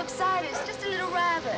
subsidus, just a little rabbit.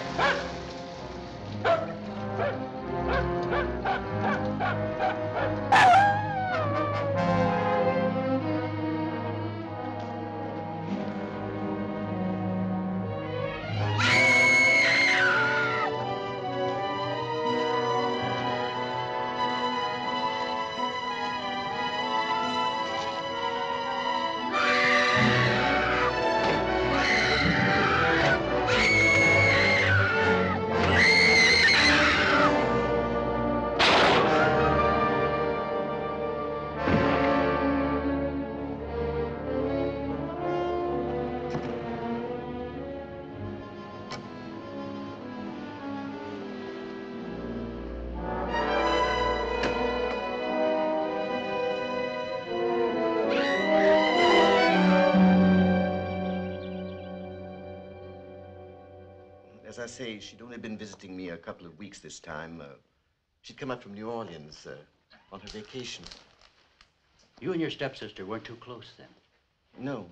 As I say, she'd only been visiting me a couple of weeks this time. She'd come up from New Orleans on her vacation. You and your stepsister weren't too close then? No.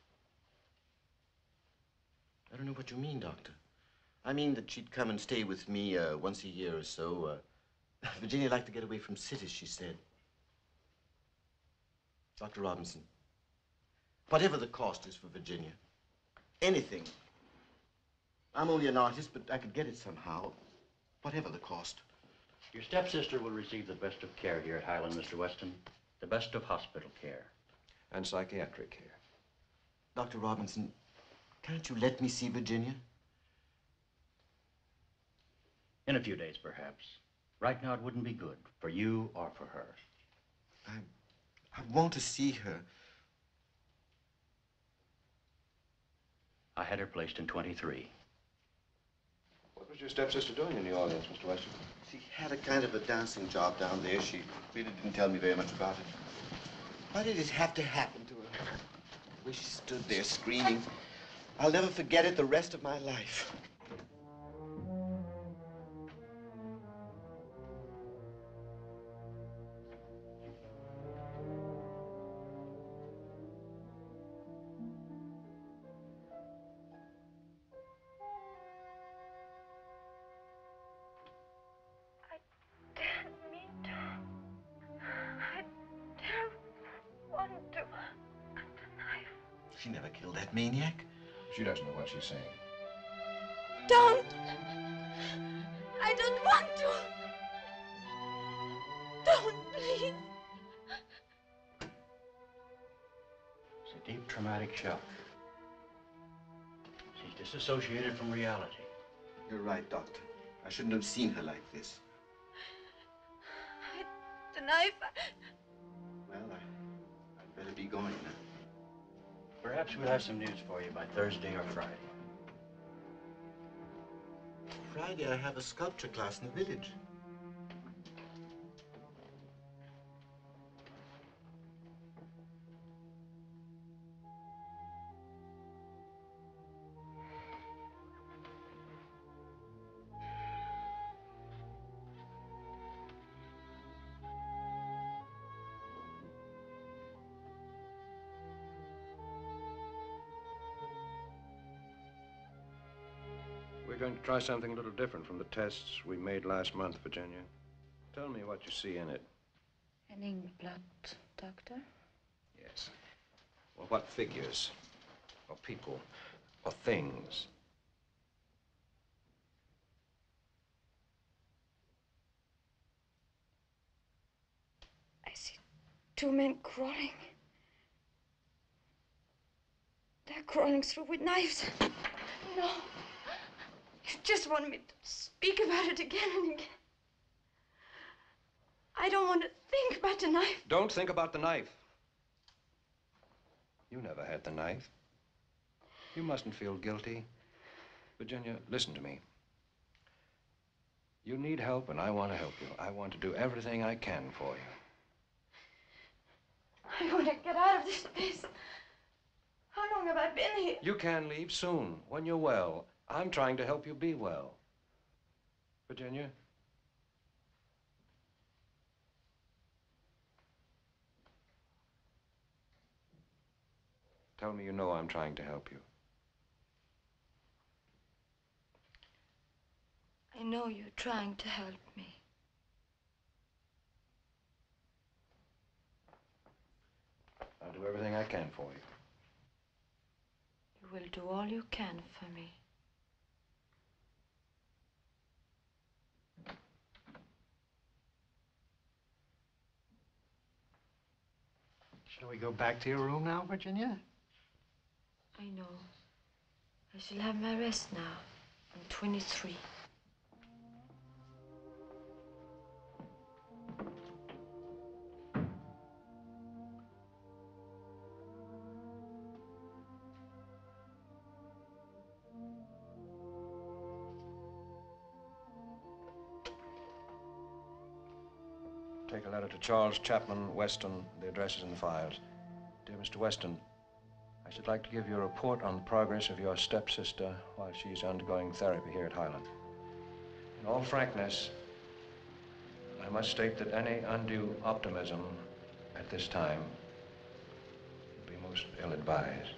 I don't know what you mean, Doctor. I mean that she'd come and stay with me once a year or so. Virginia liked to get away from cities, she said. Dr. Robinson, whatever the cost is for Virginia, anything. I'm only an artist, but I could get it somehow, whatever the cost. Your stepsister will receive the best of care here at Highland, Mr. Weston. The best of hospital care. And psychiatric care. Dr. Robinson, can't you let me see Virginia? In a few days, perhaps. Right now, it wouldn't be good for you or for her. I want to see her. I had her placed in 23. What was your stepsister doing in New Orleans, Mr. Weston? She had a kind of a dancing job down there. She really didn't tell me very much about it. Why did it have to happen to her? The way she stood there screaming. I'll never forget it the rest of my life. She never killed that maniac. She doesn't know what she's saying. Don't! I don't want to! Don't, please! It's a deep traumatic shock. She's disassociated from reality. You're right, Doctor. I shouldn't have seen her like this. The knife... Well, I'd better be going now. Perhaps we'll have some news for you by Thursday or Friday. Friday, I have a sculpture class in the village. We're going to try something a little different from the tests we made last month, Virginia. Tell me what you see in it. An ink blot, Doctor? Yes. Well, what figures, or people, or things? I see two men crawling. They're crawling through with knives. No. You just want me to speak about it again and again. I don't want to think about the knife. Don't think about the knife. You never had the knife. You mustn't feel guilty. Virginia, listen to me. You need help, and I want to help you. I want to do everything I can for you. I want to get out of this place. How long have I been here? You can leave soon, when you're well. I'm trying to help you be well. Virginia? Tell me you know I'm trying to help you. I know you're trying to help me. I'll do everything I can for you. You will do all you can for me. Shall we go back to your room now, Virginia? I know. I shall have my rest now. I'm 23. Take a letter to Charles Chapman Weston. The address is in the files. Dear Mr. Weston, I should like to give you a report on the progress of your stepsister while she's undergoing therapy here at Highland. In all frankness, I must state that any undue optimism at this time would be most ill-advised.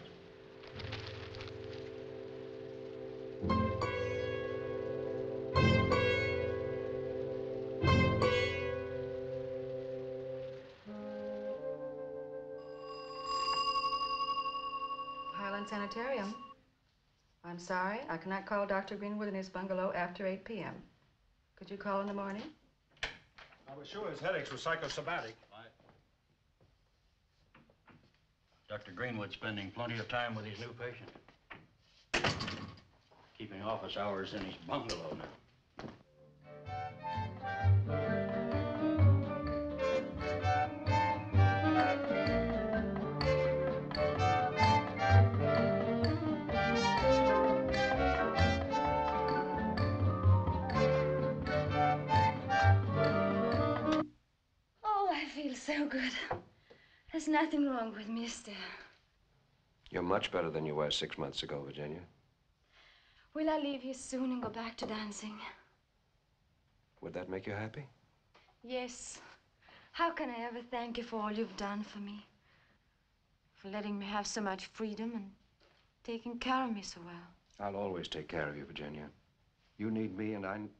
Sanitarium. I'm sorry, I cannot call Dr. Greenwood in his bungalow after 8 p.m. Could you call in the morning? I was sure his headaches were psychosomatic. Dr. Greenwood spending plenty of time with his new patient. Keeping office hours in his bungalow now. So good. There's nothing wrong with me, Esther. You're much better than you were 6 months ago, Virginia. Will I leave here soon and go back to dancing? Would that make you happy? Yes. How can I ever thank you for all you've done for me? For letting me have so much freedom and taking care of me so well. I'll always take care of you, Virginia. You need me and You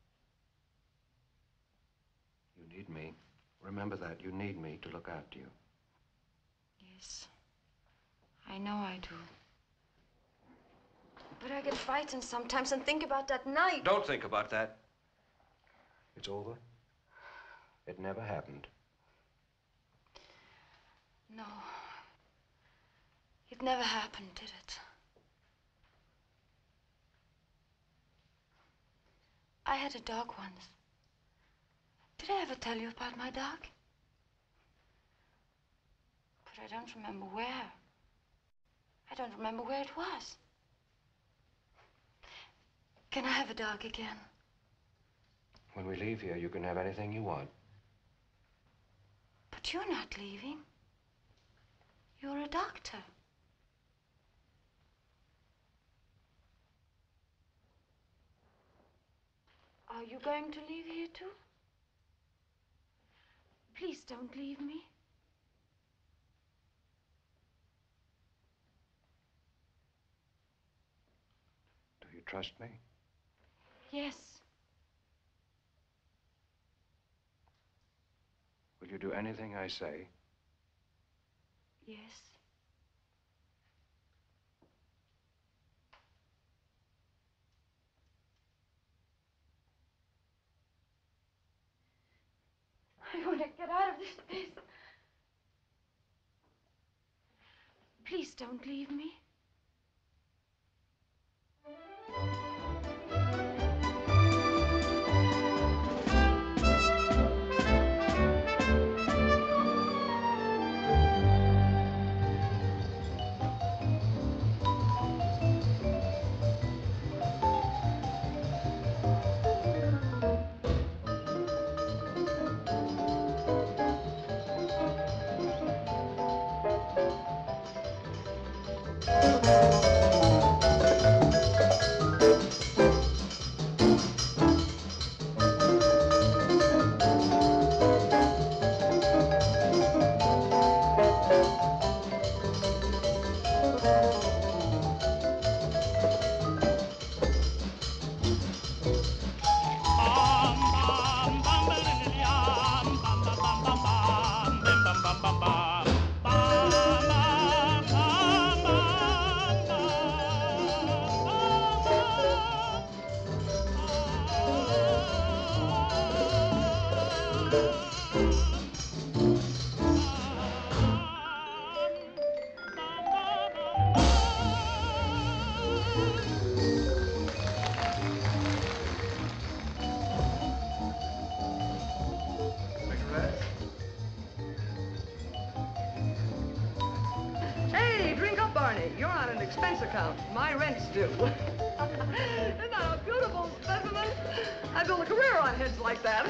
need me. Remember that. You need me to look after you. Yes. I know I do. But I get frightened sometimes and think about that night. Don't think about that. It's over. It never happened. No. It never happened, did it? I had a dog once. Did I ever tell you about my dog? But I don't remember where. I don't remember where it was. Can I have a dog again? When we leave here, you can have anything you want. But you're not leaving. You're a doctor. Are you going to leave here too? Please don't leave me. Do you trust me? Yes. Will you do anything I say? Yes. I want to get out of this place. Please don't leave me. Barney, you're on an expense account. My rent's due. Isn't that a beautiful specimen? I built a career on heads like that.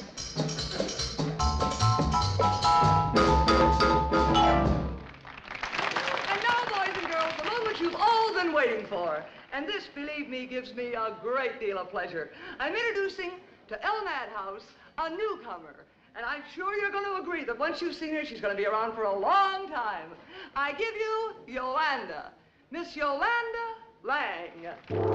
And now, boys and girls, the moment you've all been waiting for. And this, believe me, gives me a great deal of pleasure. I'm introducing to Madhouse a newcomer. And I'm sure you're going to agree that once you've seen her, she's going to be around for a long time. I give you Yolanda, Miss Yolanda Lang.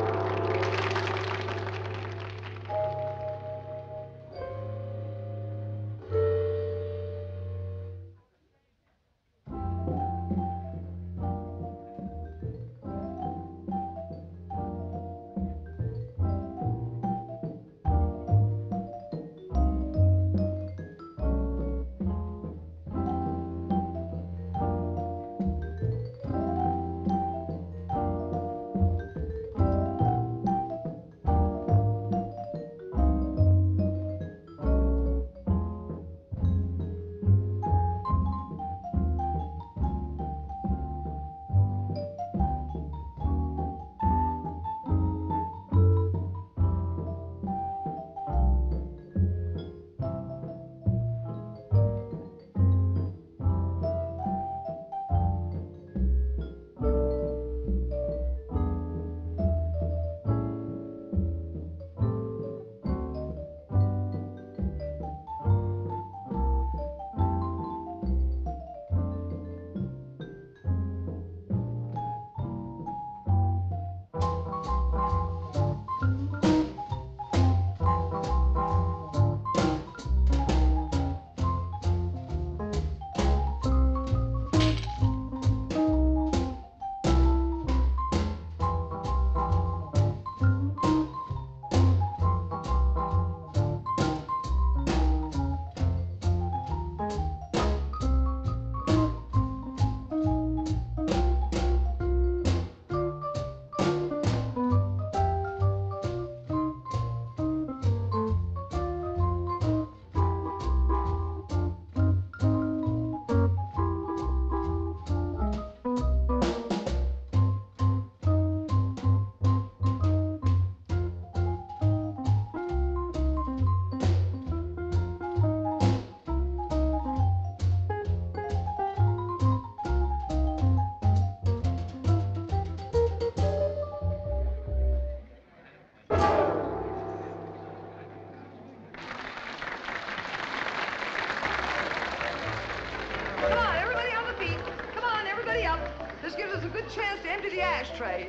Chance to empty the ashtray.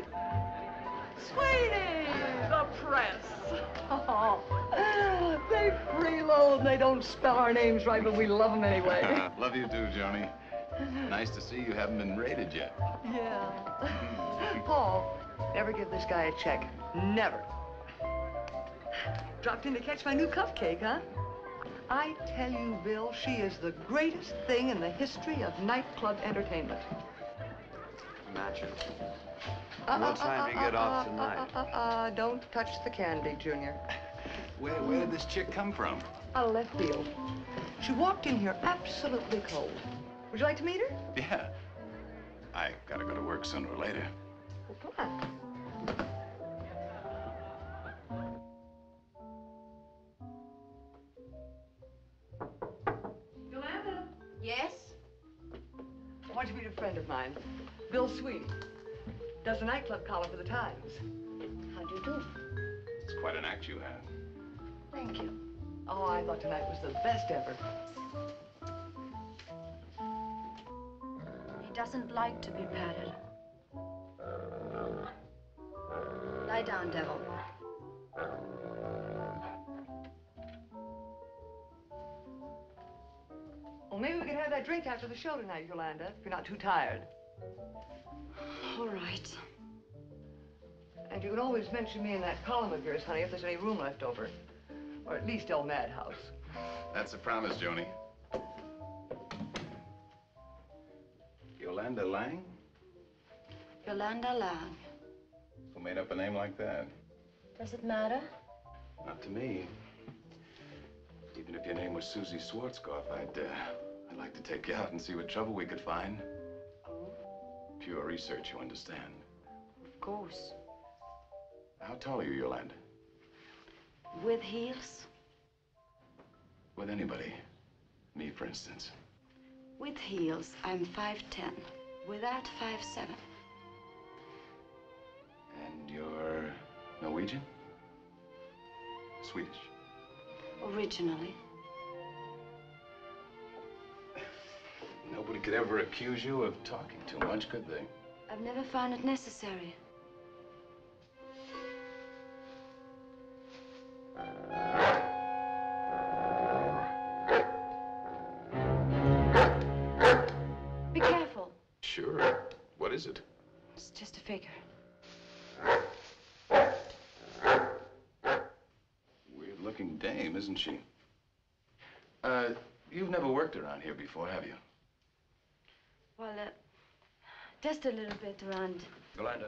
Sweeny, the press. Oh, they freeload and they don't spell our names right, but we love them anyway. Love you too, Joni. Nice to see you haven't been raided yet. Yeah. Paul, never give this guy a check. Never. Dropped in to catch my new cupcake, huh? I tell you, Bill, she is the greatest thing in the history of nightclub entertainment. Imagine. What time do you get off tonight? Don't touch the candy, Junior. Where did this chick come from? Out of left field. She walked in here absolutely cold. Would you like to meet her? Yeah. I gotta go to work sooner or later. Well, come on. Yolanda? Yes? I want you to meet a friend of mine, Bill Sweeny. Does a nightclub column for the Times. How do you do? It's quite an act you have. Thank you. Oh, I thought tonight was the best ever. He doesn't like to be patted. Lie down, devil. Well, maybe we could have that drink after the show tonight, Yolanda, if you're not too tired. All right. And you can always mention me in that column of yours, honey, if there's any room left over. Or at least El Madhouse. That's a promise, Joni. Yolanda Lang? Yolanda Lang. Who made up a name like that? Does it matter? Not to me. Even if your name was Susie Schwarzkopf, I'd like to take you out and see what trouble we could find. Oh? pure research, you understand? Of course. How tall are you, Yolanda? With heels? With anybody. Me, for instance. With heels, I'm 5'10". Without, 5'7". And you're Norwegian? Swedish? Originally. Nobody could ever accuse you of talking too much, could they? I've never found it necessary. Be careful. Sure. What is it? It's just a figure. Weird-looking dame, isn't she? You've never worked around here before, have you? Well, just a little bit around. Yolanda.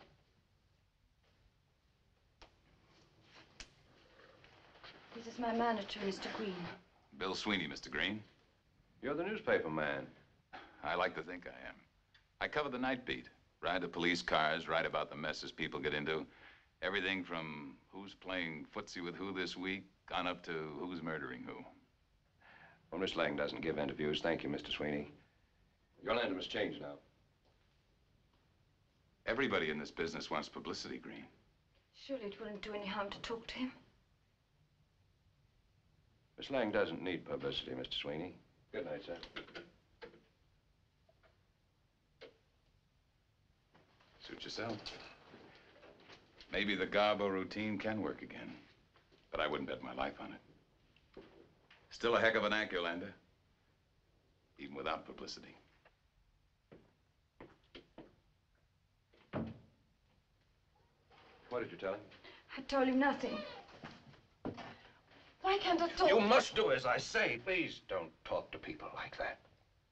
This is my manager, Mr. Green. Bill Sweeny, Mr. Green. You're the newspaper man. I like to think I am. I cover the night beat. Ride the police cars, write about the messes people get into. Everything from who's playing footsie with who this week on up to who's murdering who. Well, Miss Lang doesn't give interviews. Thank you, Mr. Sweeny. Yolanda must change now. Everybody in this business wants publicity, Green. Surely it wouldn't do any harm to talk to him. Miss Lang doesn't need publicity, Mr. Sweeny. Good night, sir. Suit yourself. Maybe the Garbo routine can work again, but I wouldn't bet my life on it. Still a heck of an act, Yolanda, even without publicity. What did you tell him? I told him nothing. Why can't I talk? You must do as I say. Please don't talk to people like that.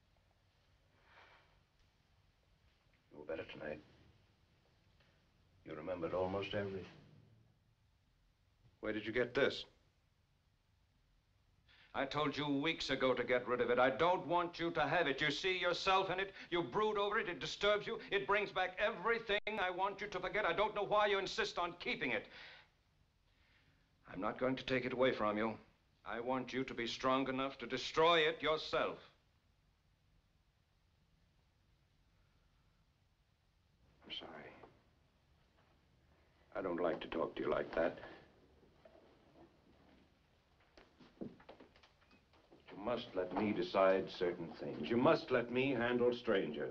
You were better tonight. You remembered almost everything. Where did you get this? I told you weeks ago to get rid of it. I don't want you to have it. You see yourself in it. You brood over it. It disturbs you. It brings back everything I want you to forget. I don't know why you insist on keeping it. I'm not going to take it away from you. I want you to be strong enough to destroy it yourself. I'm sorry. I don't like to talk to you like that. You must let me decide certain things. You must let me handle strangers.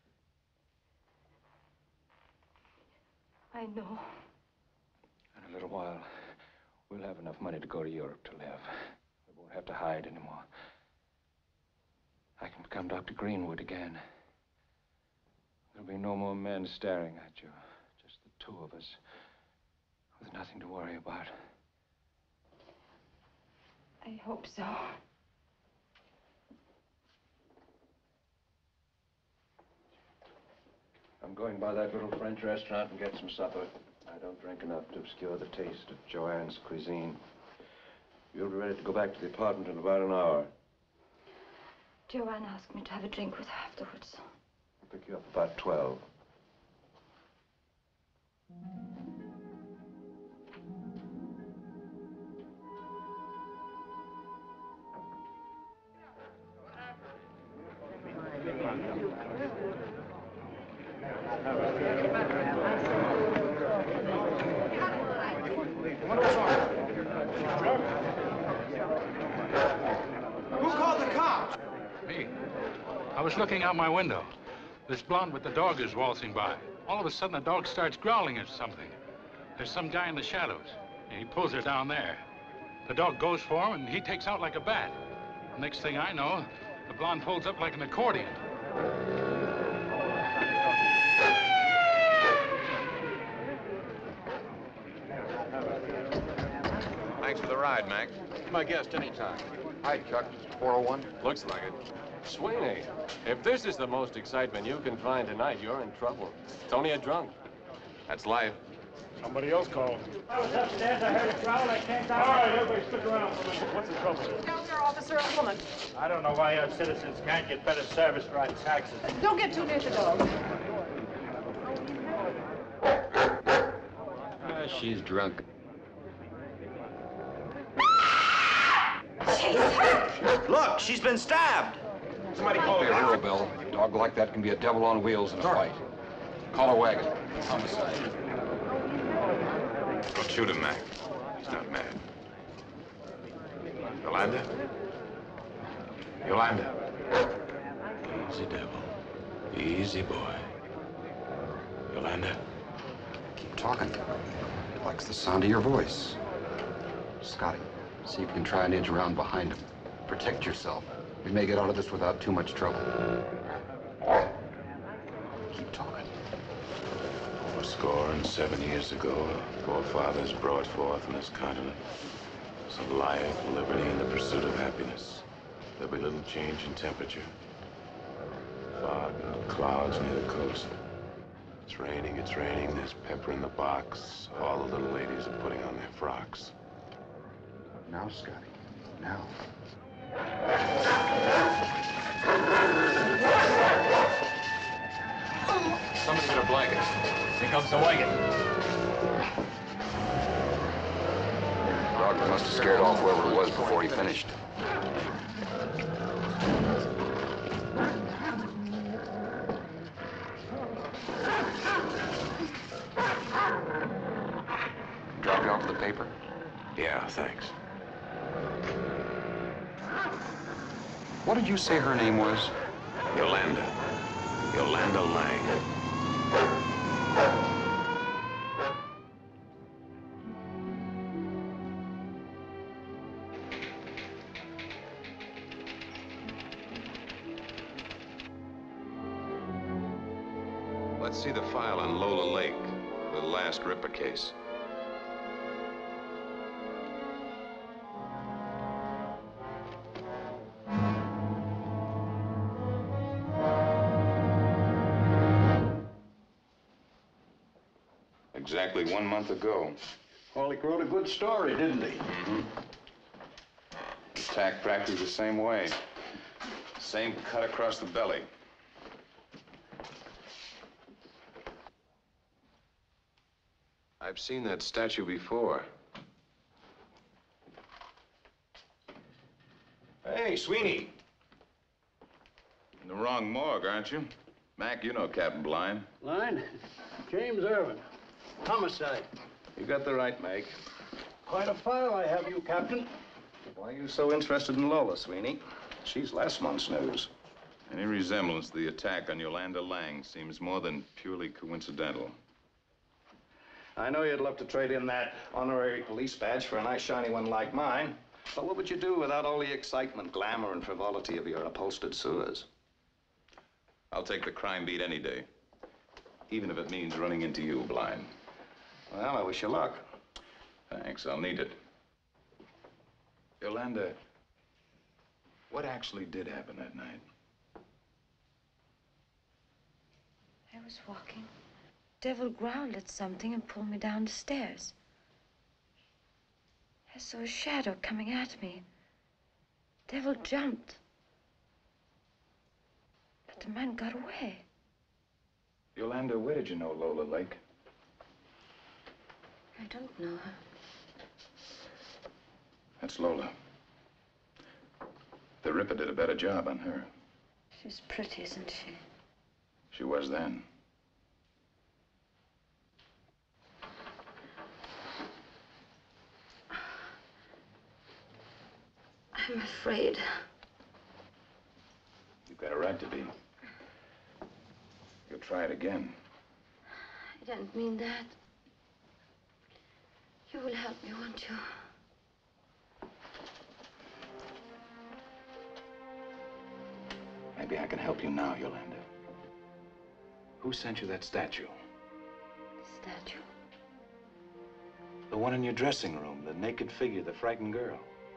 I know. In a little while, we'll have enough money to go to Europe to live. We won't have to hide anymore. I can become Dr. Greenwood again. There'll be no more men staring at you. Just the two of us, with nothing to worry about. I hope so. I'm going by that little French restaurant and get some supper. I don't drink enough to obscure the taste of Joanne's cuisine. You'll be ready to go back to the apartment in about an hour. Joanne asked me to have a drink with her afterwards. I'll pick you up about 12. Who called the cops? Me. I was looking out my window. This blonde with the dog is waltzing by. All of a sudden, the dog starts growling at something. There's some guy in the shadows. He pulls her down there. The dog goes for him, and he takes out like a bat. Next thing I know, the blonde folds up like an accordion. Thanks for the ride, Mac. My guest anytime. Hi, Chuck. 401? Looks like it. Sweeny, if this is the most excitement you can find tonight, you're in trouble. It's only a drunk. That's life. Somebody else called. I was upstairs. I heard a growl. I came down. All right, everybody stick around for me. What's the trouble? Down there, officer, a woman. I don't know why our citizens can't get better service for our taxes. Don't get too near the dog. She's drunk. Look, she's been stabbed. Somebody call Be a hero, Bill. A dog like that can be a devil on wheels in a fight. Call a wagon. Homicide. Don't shoot him, Mac. He's not mad. Yolanda? Yolanda. Easy, devil. Easy, boy. Yolanda. Keep talking. He likes the sound of your voice. Scotty, see if you can try and edge around behind him. Protect yourself. We may get out of this without too much trouble. Keep talking. 7 years ago, our forefathers brought forth on this continent some life, liberty, and the pursuit of happiness. There'll be little change in temperature. Fog and clouds near the coast. It's raining, there's pepper in the box. All the little ladies are putting on their frocks. Now, Scotty. Now. Somebody get a blanket. Here comes the wagon. Dog must have scared off whoever it was before he finished. Drop you off the paper? Yeah, thanks. What did you say her name was? Yolanda. Yolanda Lang. Let's see the file on Lola Lake, the last Ripper case. Exactly 1 month ago. Orlick wrote a good story, didn't he? Mm-hmm. Attack practically the same way. Same cut across the belly. I've seen that statue before. Hey, Sweeny. In the wrong morgue, aren't you? Mac, you know Captain Blind. Line? James Irvin. Homicide. You got the right make. Quite a file I have you, Captain. Why are you so interested in Lola, Sweeny? She's last month's news. Any resemblance to the attack on Yolanda Lang seems more than purely coincidental. I know you'd love to trade in that honorary police badge for a nice shiny one like mine. But what would you do without all the excitement, glamour, and frivolity of your upholstered sewers? I'll take the crime beat any day. Even if it means running into you, Blind. Well, I wish you luck. Thanks, I'll need it. Yolanda, what actually did happen that night? I was walking. Devil growled at something and pulled me down the stairs. I saw a shadow coming at me. Devil jumped. But the man got away. Yolanda, where did you know Lola Lake? I don't know her. That's Lola. The Ripper did a better job on her. She's pretty, isn't she? She was then. I'm afraid. You've got a right to be. You'll try it again. I don't mean that. You will help me, won't you? Maybe I can help you now, Yolanda. Who sent you that statue? Statue? The one in your dressing room, the naked figure, the frightened girl.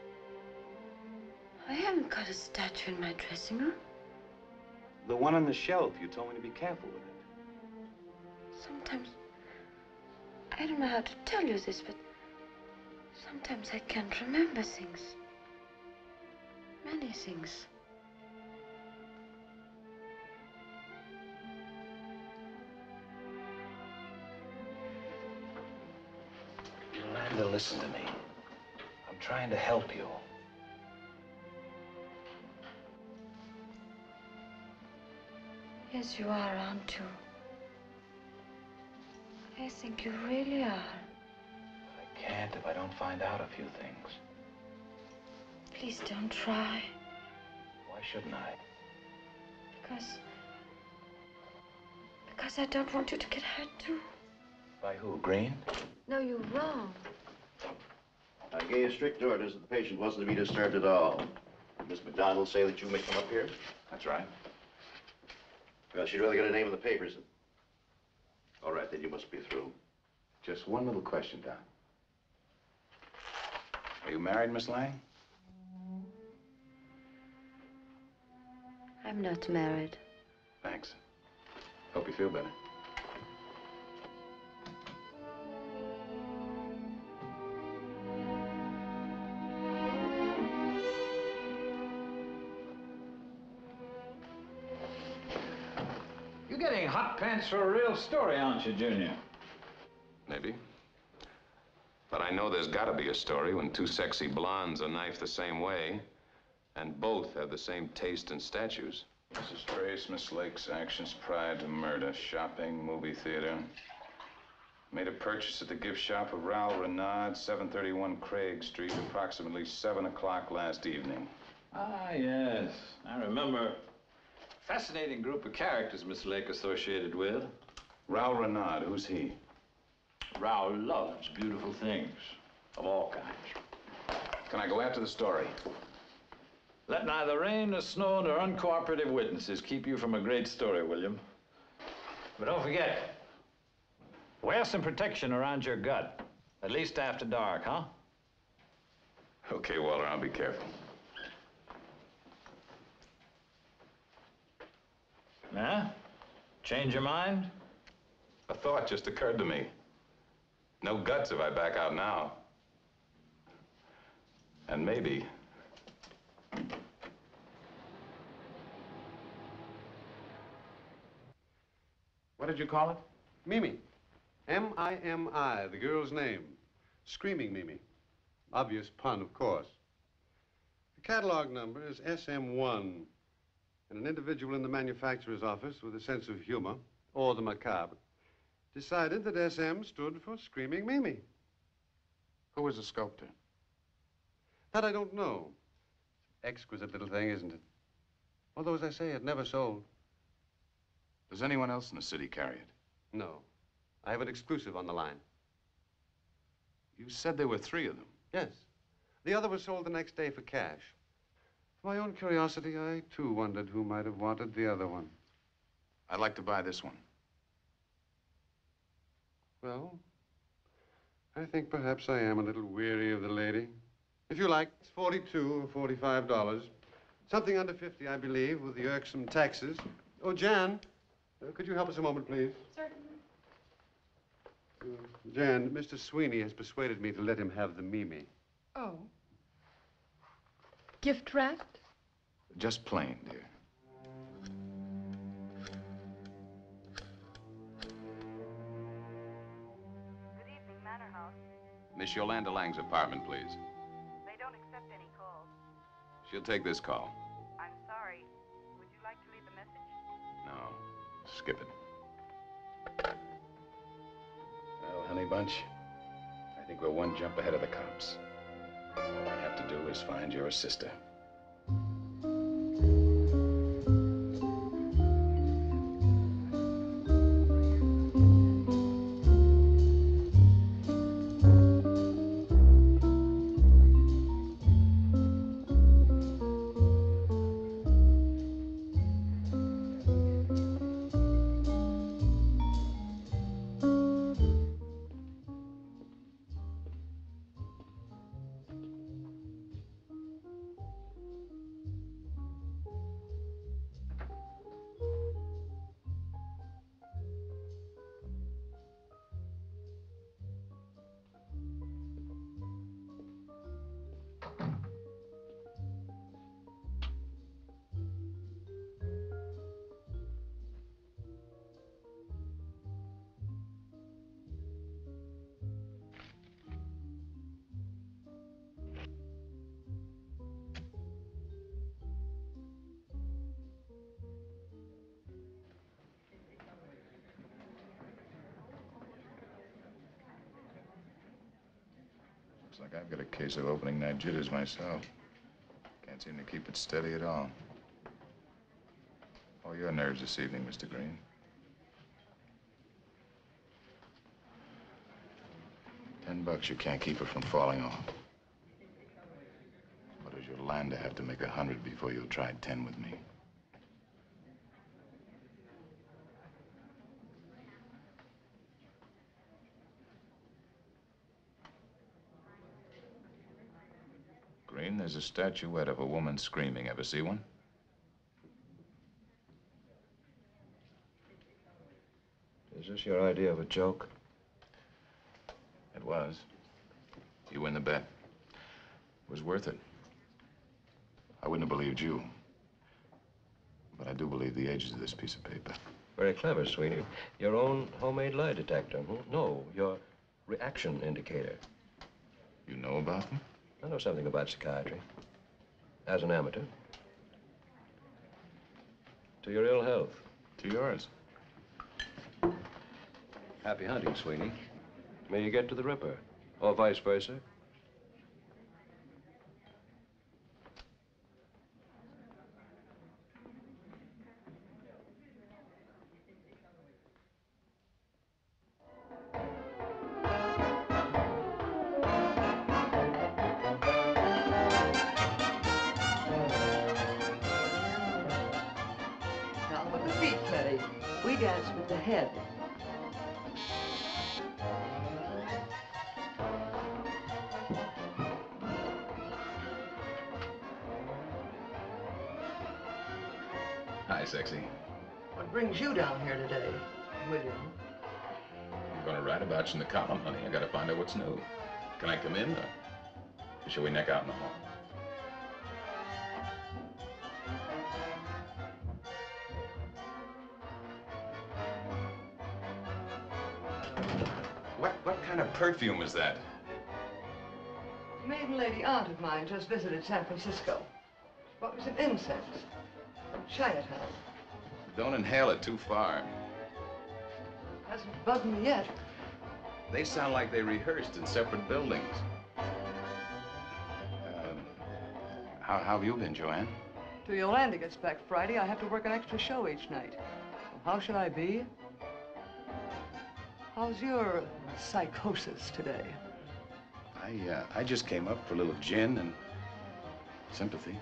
I haven't got a statue in my dressing room. The one on the shelf. You told me to be careful with it. Sometimes I don't know how to tell you this, but sometimes I can't remember things. Many things. Yolanda, listen to me. I'm trying to help you. Yes, you are, aren't you? I think you really are. I can't if I don't find out a few things. Please don't try. Why shouldn't I? Because I don't want you to get hurt, too. By who, Green? No, you're wrong. I gave strict orders that the patient wasn't to be disturbed at all. Did Miss McDonald say that you may come up here? That's right. Well, she'd rather get a name in the papers. All right, then you must be through. Just one little question, Doc. Are you married, Miss Lang? I'm not married. Thanks. Hope you feel better. You're getting hot pants for a real story, aren't you, Junior? Maybe. But I know there's got to be a story when two sexy blondes are knifed the same way, and both have the same taste in statues. Mrs. Trace, Miss Lake's actions prior to murder. Shopping, movie theater. Made a purchase at the gift shop of Raoul Renard, 731 Craig Street, approximately 7 o'clock last evening. Ah, yes. I remember. Fascinating group of characters Miss Lake associated with. Raoul Renard, who's he? Raoul loves beautiful things of all kinds. Can I go after the story? Let neither rain nor snow nor uncooperative witnesses keep you from a great story, William. But don't forget, wear some protection around your gut. At least after dark, huh? Okay, Walter, I'll be careful. Huh? Change your mind? A thought just occurred to me. No guts if I back out now. And maybe... What did you call it? Mimi. M-I-M-I, the girl's name. Screaming Mimi. Obvious pun, of course. The catalog number is SM1. And an individual in the manufacturer's office with a sense of humor, or the macabre, decided that SM stood for Screaming Mimi. Who was the sculptor? That I don't know. Exquisite little thing, isn't it? Although, as I say, it never sold. Does anyone else in the city carry it? No. I have an exclusive on the line. You said there were 3 of them. Yes. The other was sold the next day for cash. For my own curiosity, I, too, wondered who might have wanted the other one. I'd like to buy this one. Well, I think perhaps I am a little weary of the lady. If you like, it's $42 or $45. Something under 50, I believe, with the irksome taxes. Oh, Jan, could you help us a moment, please? Certainly. Jan, Mr. Sweeny has persuaded me to let him have the Mimi. Oh. Gift wrapped? Just plain, dear. Good evening, Manor House. Miss Yolanda Lang's apartment, please. They don't accept any calls. She'll take this call. I'm sorry. Would you like to leave a message? No, skip it. Well, honey bunch, I think we're one jump ahead of the cops. All I have to do is find your sister. Looks like I've got a case of opening night jitters myself. Can't seem to keep it steady at all. All your nerves this evening, Mr. Green. $10 you can't keep her from falling off. What does Yolanda have to make 100 before you'll try 10 with me? Green, there's a statuette of a woman screaming. Ever see one? Is this your idea of a joke? It was. You win the bet. It was worth it. I wouldn't have believed you. But I do believe the ages of this piece of paper. Very clever, Sweeny. Your own homemade lie detector. No, your reaction indicator. You know about them? I know something about psychiatry. As an amateur. To your ill health. To yours. Happy hunting, Sweeny. May you get to the Ripper. Or vice versa. Not with the feet, Teddy. We dance with the head. Hi, sexy. What brings you down here today, William? I'm gonna write about you in the column, honey. I gotta find out what's new. Can I come in, or shall we neck out in the hall? What kind of perfume is that? A maiden lady aunt of mine just visited San Francisco. She brought me some incense from Chinatown. Don't inhale it too far. Hasn't bugged me yet. They sound like they rehearsed in separate buildings. How have you been, Joanne? Till Yolanda gets back Friday, I have to work an extra show each night. So how should I be? How's your psychosis today? I just came up for a little gin and sympathy.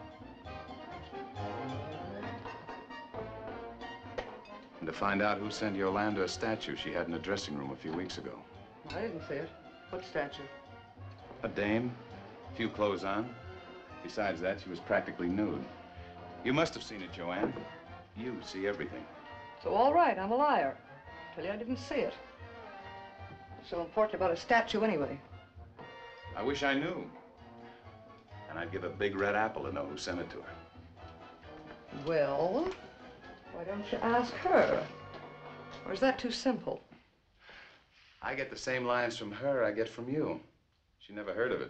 And to find out who sent Yolanda a statue she had in a dressing room a few weeks ago. I didn't see it. What statue? A dame, a few clothes on. Besides that, she was practically nude. You must have seen it, Joanne. You see everything. So all right, I'm a liar. Tell you I didn't see it. What's so important about a statue anyway? I wish I knew. And I'd give a big red apple to know who sent it to her. Well, why don't you ask her? Or is that too simple? I get the same lines from her I get from you. She never heard of it.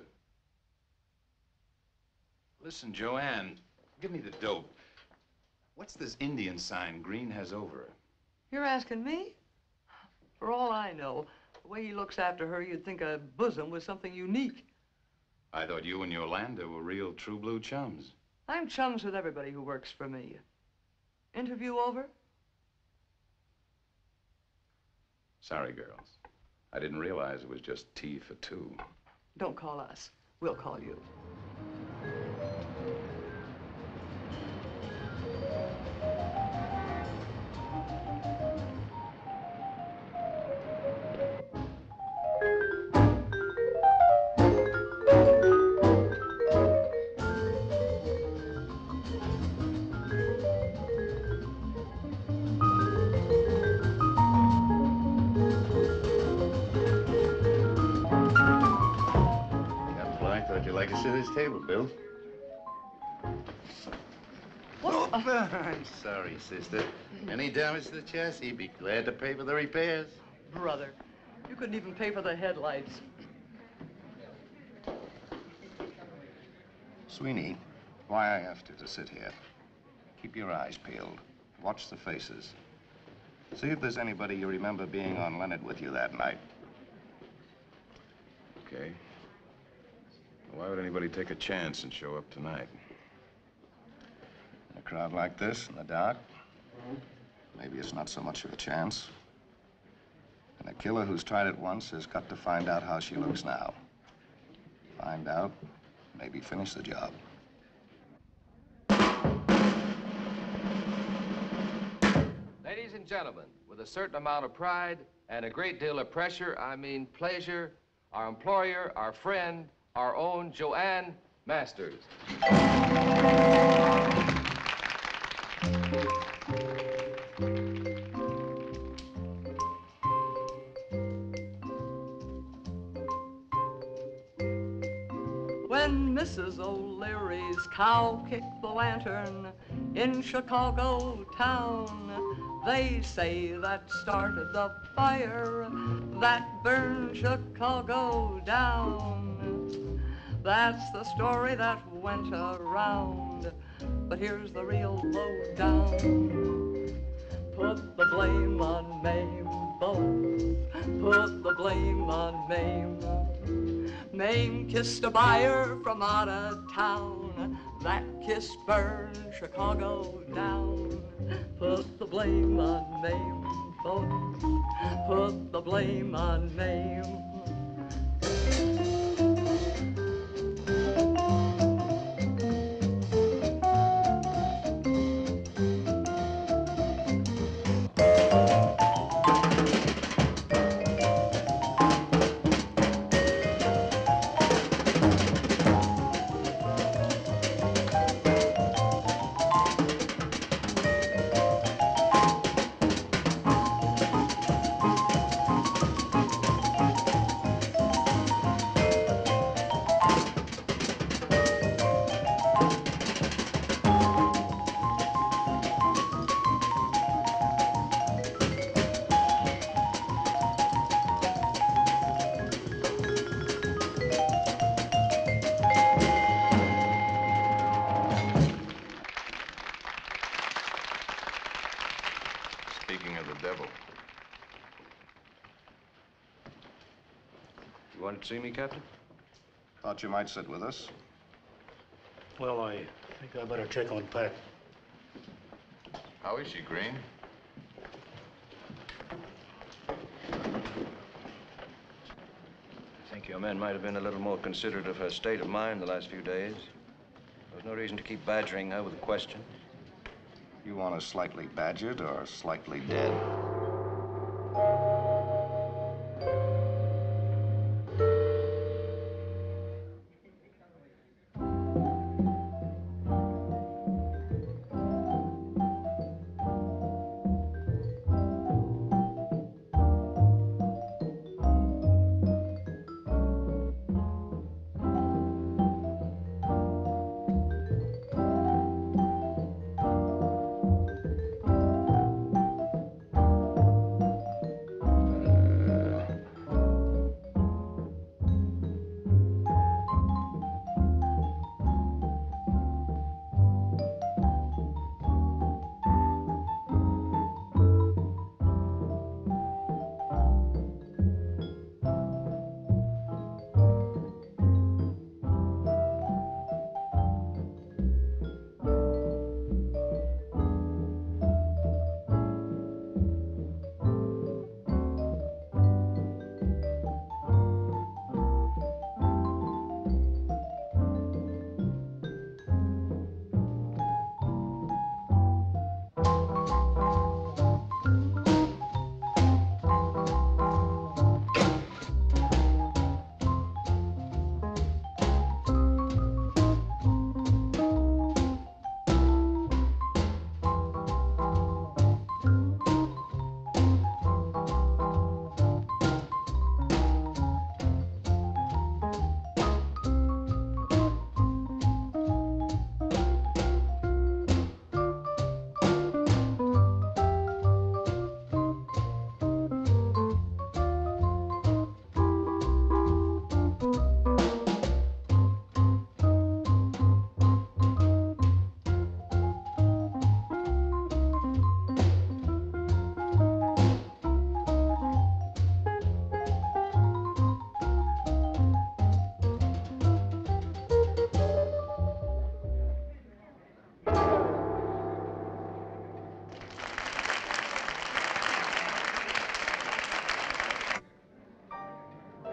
Listen, Joanne, give me the dope. What's this Indian sign Green has over her? You're asking me? For all I know, the way he looks after her, you'd think a bosom was something unique. I thought you and Yolanda were real true blue chums. I'm chums with everybody who works for me. Interview over? Sorry, girls. I didn't realize it was just tea for two. Don't call us. We'll call you. Like to sit at this table, Bill? What? Oh, I'm sorry, sister. Any damage to the chassis, be glad to pay for the repairs. Brother, you couldn't even pay for the headlights. Sweeny, why I asked you to sit here. Keep your eyes peeled. Watch the faces. See if there's anybody you remember being on Leonard with you that night. Okay. Why would anybody take a chance and show up tonight? In a crowd like this, in the dark, maybe it's not so much of a chance. And a killer who's tried it once has got to find out how she looks now. Find out, maybe finish the job. Ladies and gentlemen, with a certain amount of pride and a great deal of pressure, I mean pleasure, our employer, our friend, our own Joanne Masters. When Mrs. O'Leary's cow kicked the lantern in Chicago town, they say that started the fire that burned Chicago down. That's the story that went around, but here's the real lowdown. Put the blame on Mame, both. Put the blame on Mame. Mame kissed a buyer from out of town. That kiss burned Chicago down. Put the blame on Mame, folks. Put the blame on Mame. Speaking of the devil, You wanted to see me, Captain? Thought you might sit with us. Well, I think I better check on Pat. how is she, Green? I think your men might have been a little more considerate of her state of mind the last few days. There was no reason to keep badgering her with questions. You want us slightly badgered or slightly dead?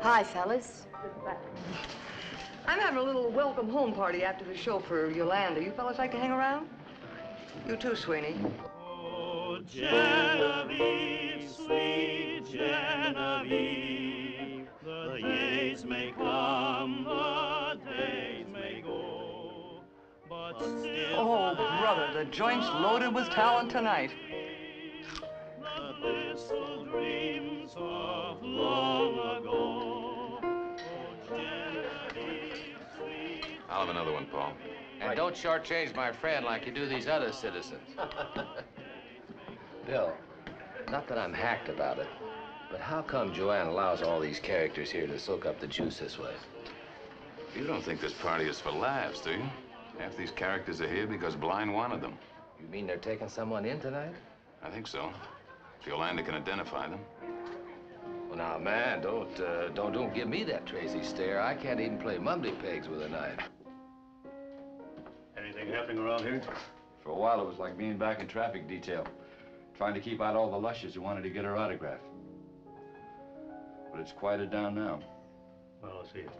Hi, fellas. I'm having a little welcome home party after the show for Yolanda. You fellas like to hang around? You too, Sweeney. Oh, Genevieve, sweet Genevieve, the days may come, the days may go, but still. Oh, brother, the joint's loaded with talent tonight. The blissful dreams of long ago. Oh, Genevieve, sweet. I'll have another one, Paul. And don't shortchange my friend like you do these other citizens. Bill, not that I'm hacked about it, but how come Joanne allows all these characters here to soak up the juice this way? You don't think this party is for laughs, do you? Half these characters are here because Blind wanted them. You mean they're taking someone in tonight? I think so. If Yolanda can identify them. Well, now, man, don't give me that Tracy stare. I can't even play mumbly pegs with a knife. Anything happening around here? For a while, it was like being back in traffic detail, trying to keep out all the lushes who wanted to get her autograph. But it's quieted down now. Well, I'll see you.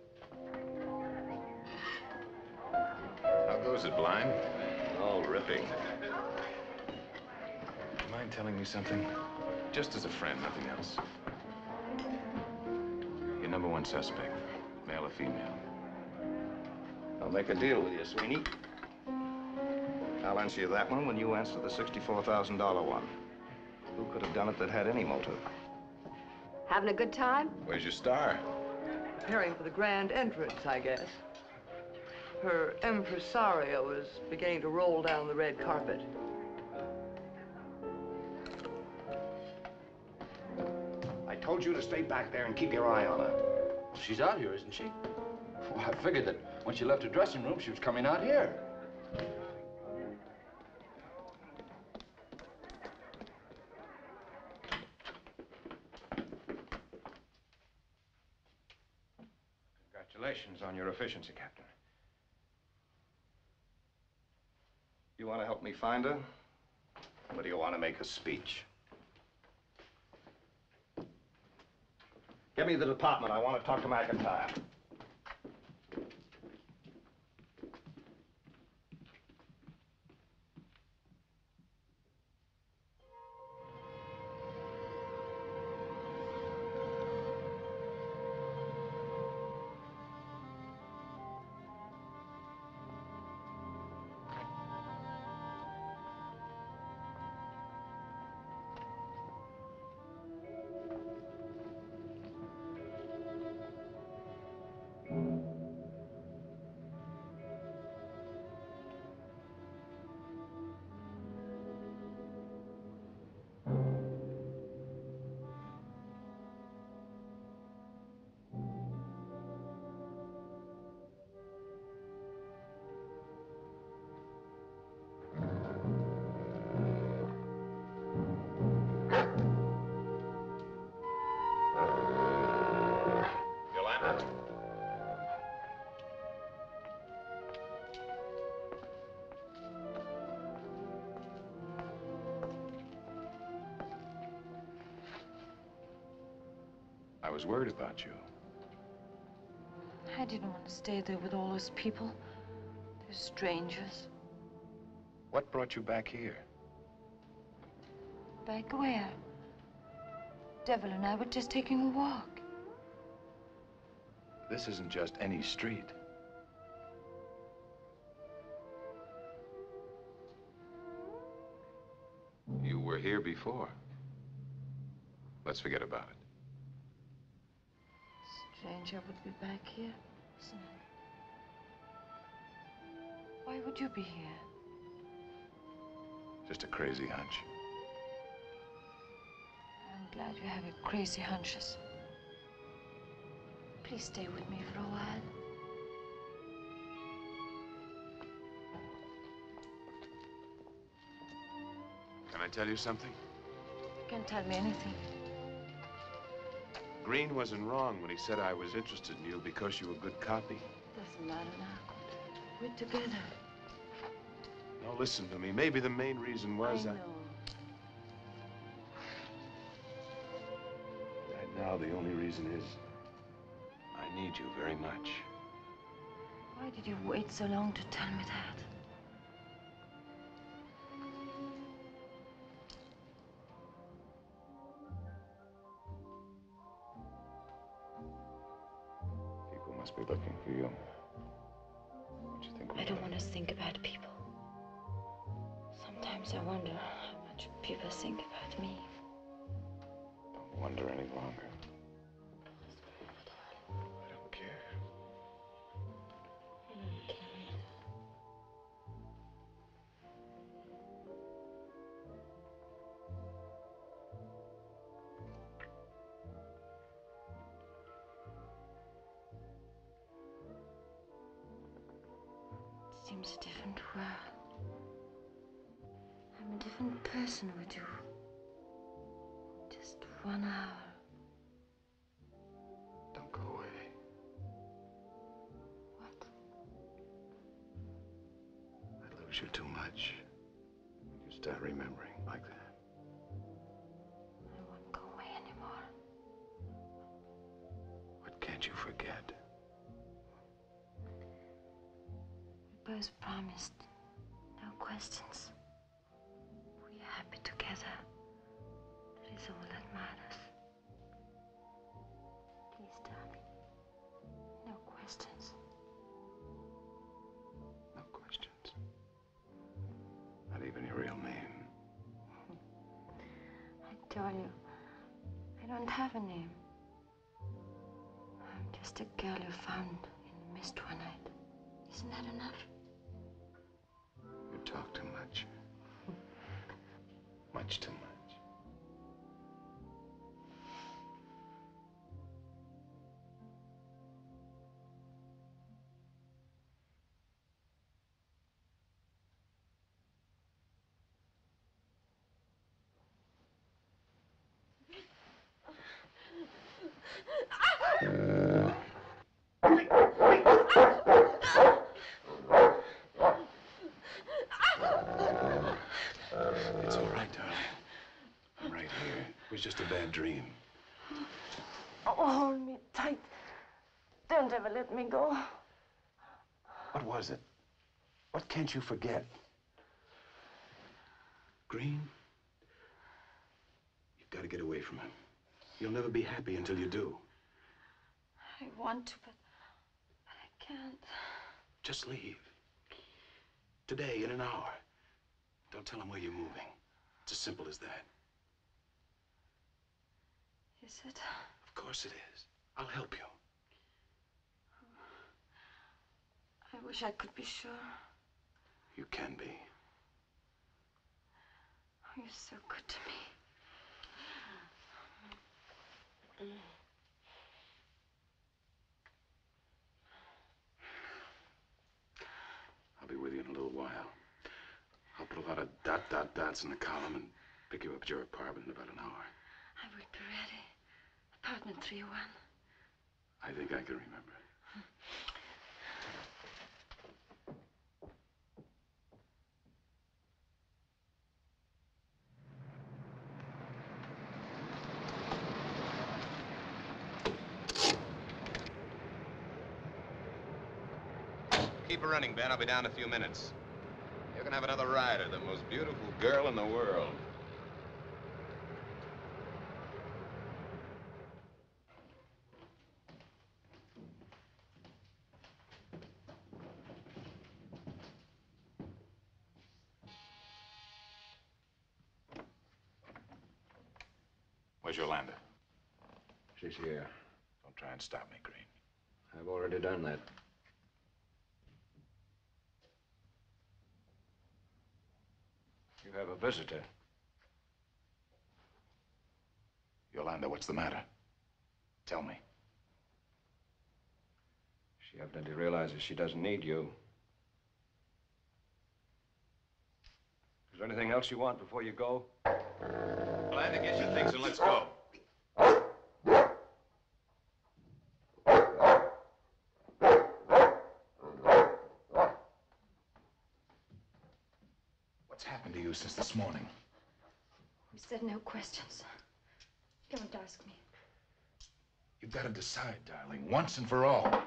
How goes it, Blind? Oh, ripping. You mind telling me something? Just as a friend, nothing else. Your number one suspect, male or female? I'll make a deal with you, Sweeney. I'll answer you that one when you answer the $64,000 one. Who could have done it that had any motive? Having a good time? Where's your star? Preparing for the grand entrance, I guess. Her impresario is beginning to roll down the red carpet. I told you to stay back there and keep your eye on her. She's out here, isn't she? Well, I figured that when she left her dressing room, she was coming out here. Congratulations on your efficiency, Captain. You want to help me find her? Or do you want to make a speech? Get me the department. I want to talk to McIntyre. Yolanda? I was worried about you. I didn't want to stay there with all those people. They're strangers. What brought you back here? Back where? Devil and I were just taking a walk. This isn't just any street. You were here before. Let's forget about it. Strange I would be back here, isn't it? Why would you be here? Just a crazy hunch. I'm glad you have your crazy hunches. Please stay with me for a while. Can I tell you something? You can tell me anything. Green wasn't wrong when he said I was interested in you because you were a good copy. Doesn't matter now. We're together. No, listen to me. Maybe the main reason was I know. Right now, the only reason is I need you very much. Why did you wait so long to tell me that? People must be looking for you. Don't you think? I don't want to think about people. Sometimes I wonder how much people think about me. Don't wonder any longer. I don't care. It seems a different world. I'm a different person with you. Just 1 hour. Don't go away. What? I lose you too much. You start remembering like that. I won't go away anymore. What can't you forget? We both promised no questions. We're happy together. That is all that matters. Please tell me. No questions. No questions. Not even your real name. I told you, I don't have a name. I'm just a girl you found in the mist one night. Isn't that enough? You talk too much. Much too much. It's all right, darling. I'm right here. It was just a bad dream. Oh, hold me tight. Don't ever let me go. What was it? What can't you forget? Green? You've got to get away from him. You'll never be happy until you do. I want to, but I can't. Just leave. Today, in an hour. Don't tell him where you're moving. It's as simple as that. Is it? Of course it is. I'll help you. I wish I could be sure. You can be. You're so good to me. I'll be with you in a little while. I'll put a lot of dots in the column and pick you up at your apartment in about an hour. I will be ready. Apartment 301. I think I can remember. Keep her running, Ben. I'll be down in a few minutes. You can have another rider, the most beautiful girl in the world. Where's Yolanda? She's here. Don't try and stop me, Green. I've already done that. You have a visitor. Yolanda, what's the matter? Tell me. She evidently realizes she doesn't need you. Is there anything else you want before you go? Yolanda, get your things and let's go. What's happened to you since this morning? We said no questions. Don't ask me. You've got to decide, darling, once and for all.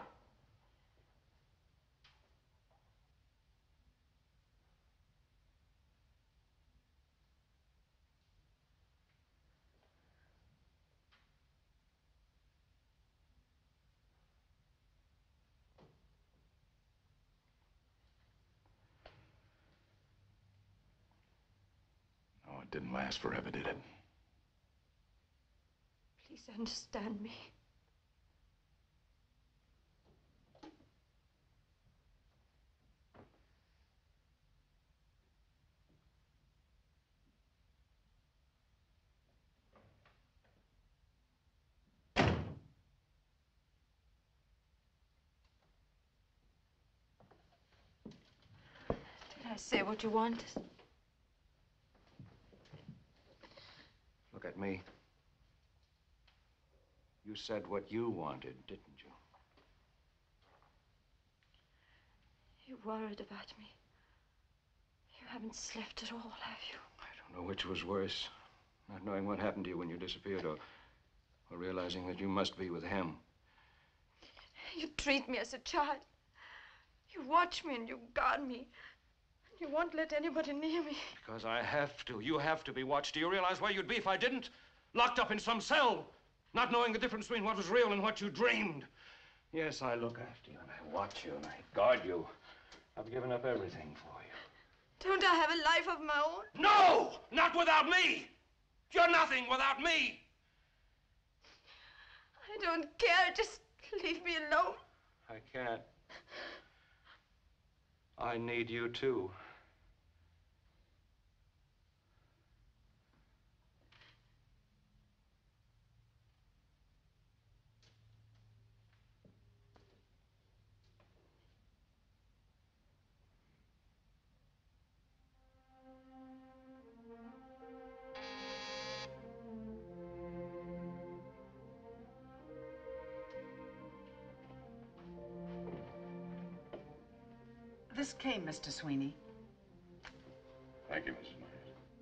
Oh, it didn't last forever, did it? Please understand me. Did I say what you wanted? Look at me. You said what you wanted, didn't you? You're worried about me. You haven't slept at all, have you? I don't know which was worse. Not knowing what happened to you when you disappeared or realizing that you must be with him. You treat me as a child. You watch me and you guard me. You won't let anybody near me. Because I have to. You have to be watched. Do you realize where you'd be if I didn't? Locked up in some cell, not knowing the difference between what was real and what you dreamed. Yes, I look after you and I watch you and I guard you. I've given up everything for you. Don't I have a life of my own? No! Not without me! You're nothing without me! I don't care. Just leave me alone. I can't. I need you too. This came, Mr. Sweeny. Thank you, Mrs. Myers.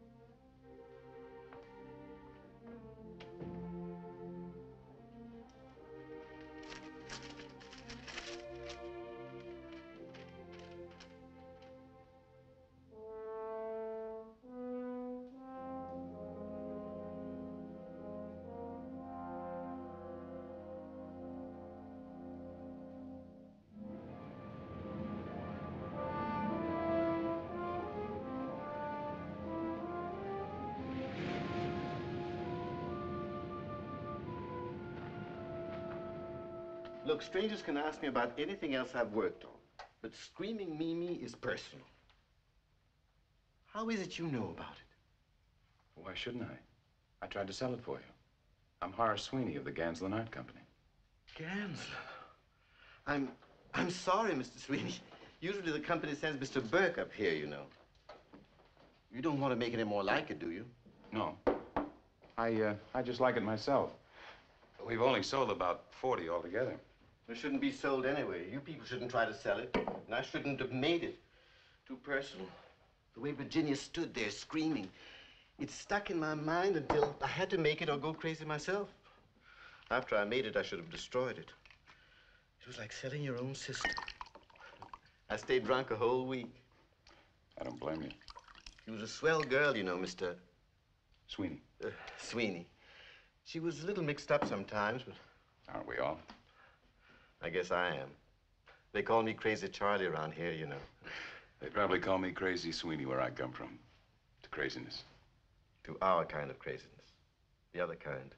Look, strangers can ask me about anything else I've worked on, but Screaming Mimi is personal. How is it you know about it? Why shouldn't I? I tried to sell it for you. I'm Horace Sweeny of the Gansler Night Company. Gansler? I'm sorry, Mr. Sweeny. Usually the company sends Mr. Burke up here, you know. You don't want to make any more like it, do you? No. I just like it myself. We've only sold about 40 altogether. It shouldn't be sold anyway. You people shouldn't try to sell it. And I shouldn't have made it too personal. The way Virginia stood there screaming, it stuck in my mind until I had to make it or go crazy myself. After I made it, I should have destroyed it. It was like selling your own sister. I stayed drunk a whole week. I don't blame you. She was a swell girl, you know, Mr. Sweeny. Sweeny. She was a little mixed up sometimes, but... Aren't we all? I guess I am. They call me Crazy Charlie around here, you know. They probably call me Crazy Sweeny where I come from. To craziness. To our kind of craziness. The other kind.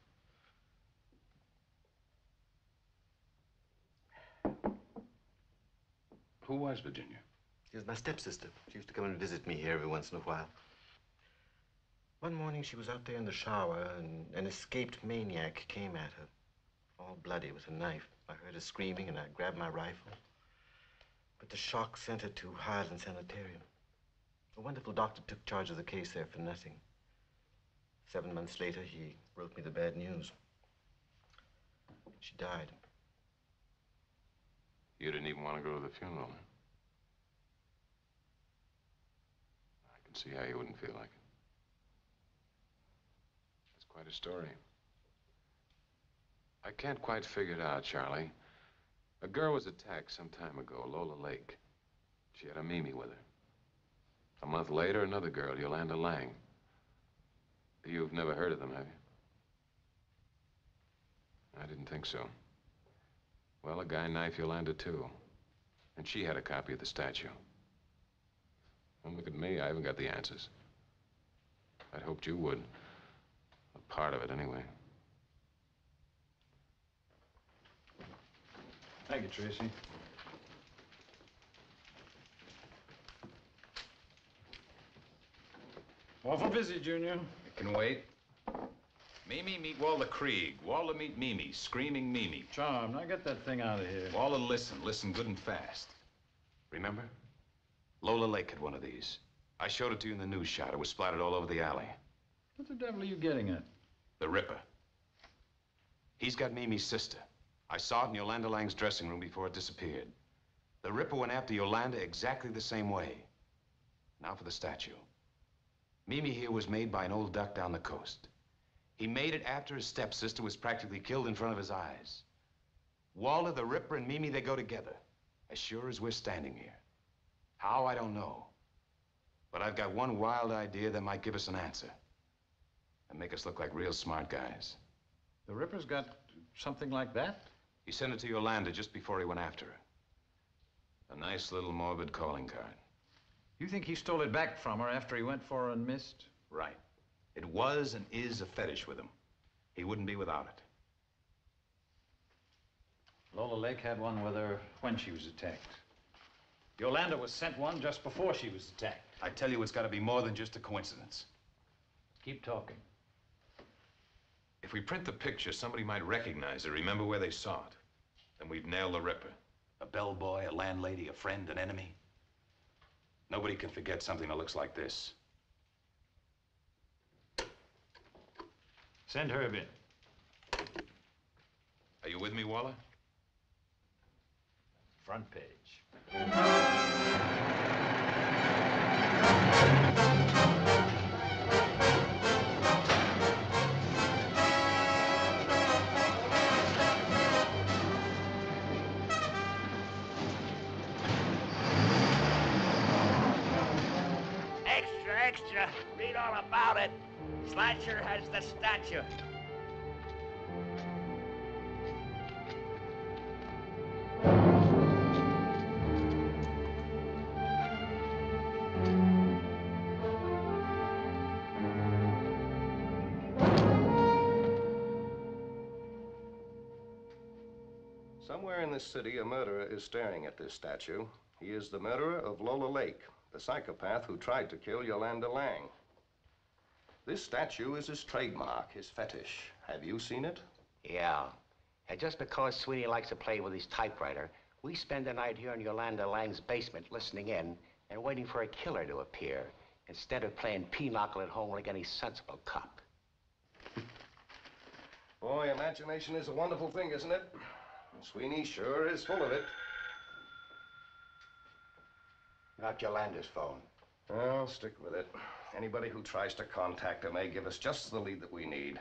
Who was Virginia? She was my stepsister. She used to come and visit me here every once in a while. One morning she was out there in the shower and an escaped maniac came at her. All bloody with a knife. I heard her screaming and I grabbed my rifle. But the shock sent her to Highland Sanitarium. A wonderful doctor took charge of the case there for nothing. 7 months later, he wrote me the bad news. She died. You didn't even want to go to the funeral, huh? I can see how you wouldn't feel like it. It's quite a story. I can't quite figure it out, Charlie. A girl was attacked some time ago, Lola Lake. She had a Mame with her. A month later, another girl, Yolanda Lang. You've never heard of them, have you? I didn't think so. Well, a guy knifed Yolanda, too. And she had a copy of the statue. Don't look at me. I haven't got the answers. I'd hoped you would. A part of it, anyway. Thank you, Tracy. Awful busy, Junior. It can wait. Mame meet Walter Krieg. Walter meet Mame. Screaming Mame. Charm, now get that thing out of here. Walter, listen. Listen good and fast. Remember? Lola Lake had one of these. I showed it to you in the news shot. It was splattered all over the alley. What the devil are you getting at? The Ripper. He's got Mimi's sister. I saw it in Yolanda Lang's dressing room before it disappeared. The Ripper went after Yolanda exactly the same way. Now for the statue. Mame here was made by an old duck down the coast. He made it after his stepsister was practically killed in front of his eyes. Walter, the Ripper, and Mame, they go together. As sure as we're standing here. How, I don't know. But I've got one wild idea that might give us an answer. And make us look like real smart guys. The Ripper's got something like that? He sent it to Yolanda just before he went after her. A nice little morbid calling card. You think he stole it back from her after he went for her and missed? Right. It was and is a fetish with him. He wouldn't be without it. Lola Lake had one with her when she was attacked. Yolanda was sent one just before she was attacked. I tell you, it's got to be more than just a coincidence. Keep talking. If we print the picture, somebody might recognize it, remember where they saw it. Then we've nailed the Ripper. A bellboy, a landlady, a friend, an enemy. Nobody can forget something that looks like this. Send Herb in. Are you with me, Waller? Front page. Extra, extra. Read all about it. Slasher has the statue. Somewhere in this city, a murderer is staring at this statue. He is the murderer of Lola Lake, the psychopath who tried to kill Yolanda Lang. This statue is his trademark, his fetish. Have you seen it? Yeah. And just because Sweeny likes to play with his typewriter, we spend the night here in Yolanda Lang's basement listening in and waiting for a killer to appear instead of playing pinochle at home like any sensible cop. Boy, imagination is a wonderful thing, isn't it? Sweeny sure is full of it. Not Yolanda's phone. Well, stick with it. Anybody who tries to contact her may give us just the lead that we need.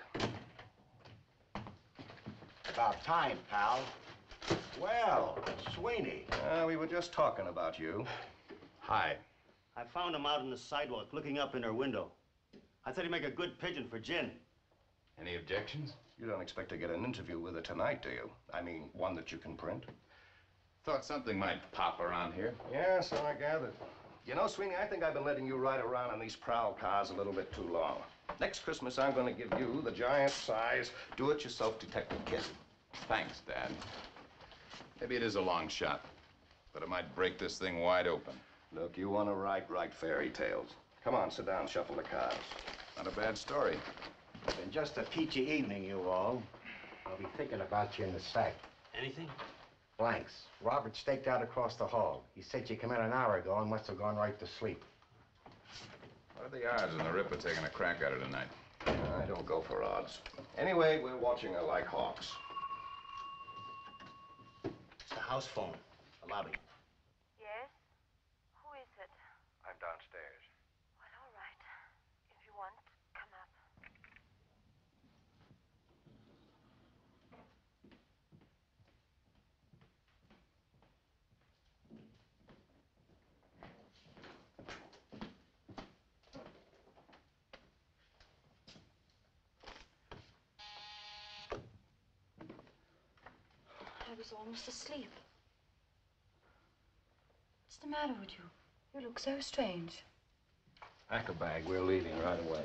About time, pal. Well, Sweeny. We were just talking about you. Hi. I found him out on the sidewalk, looking up in her window. I thought he'd make a good pigeon for gin. Any objections? You don't expect to get an interview with her tonight, do you? I mean, one that you can print. Thought something might pop around here. Yeah, so I gathered. You know, Sweeny, I think I've been letting you ride around in these prowl cars a little bit too long. Next Christmas, I'm going to give you the giant-size, do-it-yourself detective kit. Thanks, Dad. Maybe it is a long shot, but it might break this thing wide open. Look, you want to write fairy tales. Come on, sit down, shuffle the cards. Not a bad story. Been just a peachy evening, you all. I'll be thinking about you in the sack. Anything? Blanks. Robert staked out across the hall. He said you come in an hour ago and must have gone right to sleep. What are the odds on the Ripper taking a crack at her tonight? I don't go for odds. Anyway, we're watching her like hawks. It's the house phone, the lobby. Yes? Who is it? I'm downstairs. Well, all right. If you want, come up. was almost asleep. What's the matter with you? You look so strange. Pack a bag. We're leaving right away.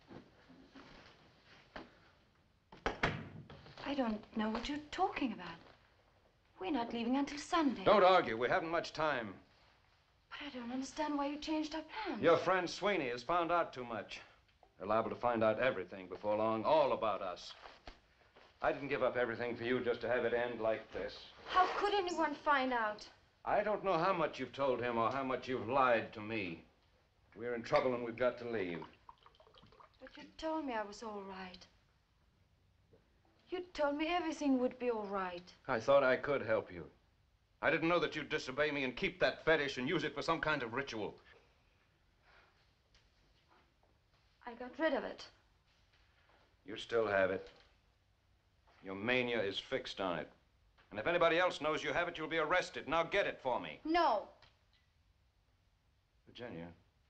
I don't know what you're talking about. We're not leaving until Sunday. Don't argue. We haven't much time. But I don't understand why you changed our plans. Your friend Sweeny has found out too much. They're liable to find out everything before long, all about us. I didn't give up everything for you just to have it end like this. How could anyone find out? I don't know how much you've told him or how much you've lied to me. We're in trouble and we've got to leave. But you told me I was all right. You told me everything would be all right. I thought I could help you. I didn't know that you'd disobey me and keep that fetish and use it for some kind of ritual. I got rid of it. You still have it. Your mania is fixed on it. And if anybody else knows you have it, you'll be arrested. Now get it for me. No. Virginia,